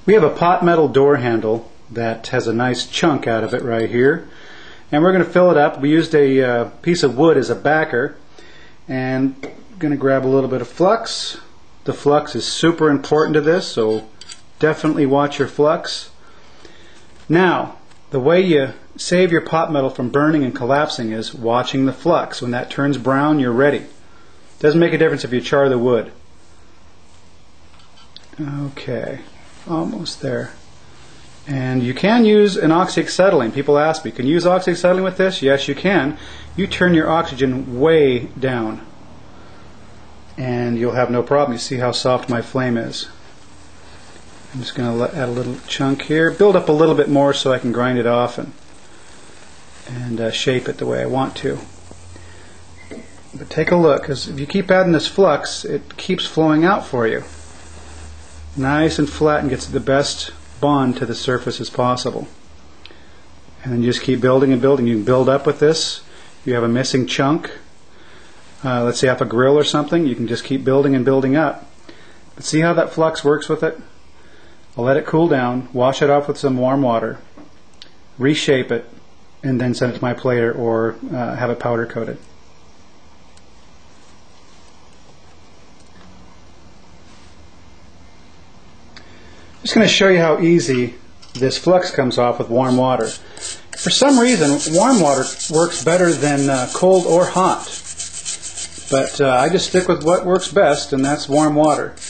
We have a pot metal door handle that has a nice chunk out of it right here, and we're going to fill it up. We used a piece of wood as a backer, and I'm going to grab a little bit of flux. The flux is super important to this, so definitely watch your flux. Now, the way you save your pot metal from burning and collapsing is watching the flux. When that turns brown, you're ready. Doesn't make a difference if you char the wood. Okay, almost there. And you can use an oxyacetylene. People ask me, can you use oxyacetylene with this? Yes, you can. You turn your oxygen way down, and you'll have no problem. You see how soft my flame is. I'm just going to add a little chunk here. Build up a little bit more so I can grind it off and shape it the way I want to. But take a look, because if you keep adding this flux, it keeps flowing out for you. Nice and flat, and gets the best bond to the surface as possible. And then you just keep building and building. You can build up with this. If you have a missing chunk, let's say off a grill or something, you can just keep building and building up. But see how that flux works with it? I'll let it cool down, wash it off with some warm water, reshape it, and then send it to my plater or have it powder coated. I'm just going to show you how easy this flux comes off with warm water. For some reason, warm water works better than cold or hot. But I just stick with what works best, and that's warm water.